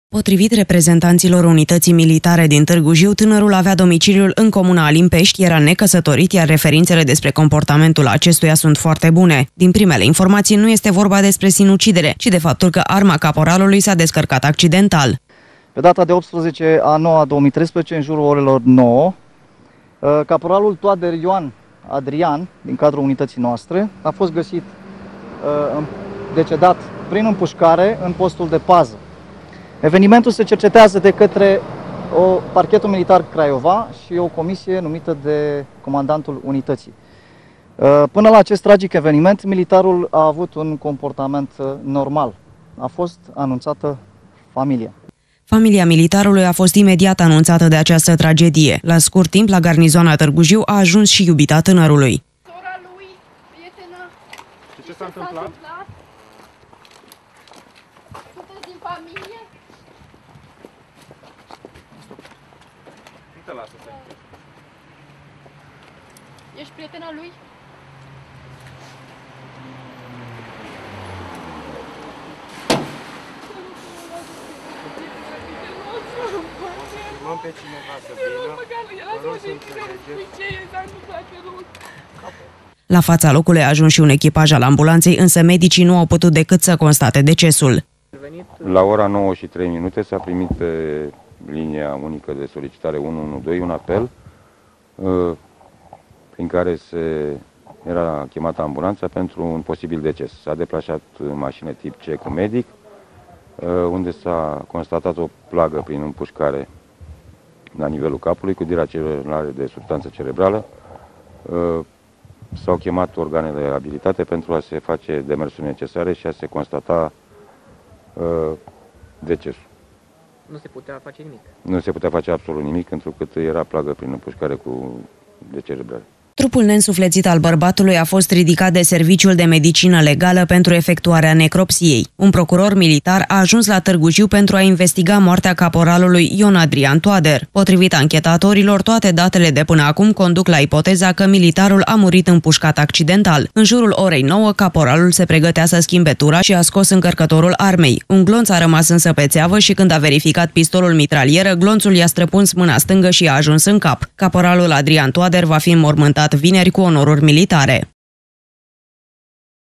Potrivit reprezentanților unității militare din Târgu Jiu, tânărul avea domiciliul în comuna Alimpești, era necăsătorit, iar referințele despre comportamentul acestuia sunt foarte bune. Din primele informații nu este vorba despre sinucidere, ci de faptul că arma caporalului s-a descărcat accidental. Pe data de 18/9/2013, în jurul orelor 9, caporalul Toader Ioan Adrian, din cadrul unității noastre, a fost găsit decedat prin împușcare în postul de pază. Evenimentul se cercetează de către Parchetul Militar Craiova și o comisie numită de comandantul unității. Până la acest tragic eveniment, militarul a avut un comportament normal. A fost anunțată familia. Familia militarului a fost imediat anunțată de această tragedie. La scurt timp, la garnizoana Târgu Jiu a ajuns și iubita tânărului. Sora lui, prietena. Și ce s-a întâmplat? Sunteți din familie? Nu te lasă să Ești prietena lui? Chemăm pe cineva să vină. La fața locului a ajuns și un echipaj al ambulanței, însă medicii nu au putut decât să constate decesul. La ora 9:03 s-a primit pe linia unică de solicitare 112 un apel prin care era chemată ambulanța pentru un posibil deces. S-a deplasat mașină tip C cu medic, unde s-a constatat o plagă prin împușcare la nivelul capului cu diracerare de substanță cerebrală. S-au chemat organele abilitate pentru a se face demersurile necesare și a se constata decesul. Nu se putea face nimic. Nu se putea face absolut nimic, pentru că era plagă prin împușcare cu decerebrare. Trupul neînsuflețit al bărbatului a fost ridicat de Serviciul de Medicină Legală pentru efectuarea necropsiei. Un procuror militar a ajuns la Târgu Jiu pentru a investiga moartea caporalului Ion Adrian Toader. Potrivit anchetatorilor, toate datele de până acum conduc la ipoteza că militarul a murit împușcat accidental. În jurul orei 9, caporalul se pregătea să schimbe tura și a scos încărcătorul armei. Un glonț a rămas însă pe țeavă și când a verificat pistolul mitralieră, glonțul i-a străpuns mâna stângă și a ajuns în cap. Caporalul Adrian Toader va fi înmormântat vineri cu onoruri militare.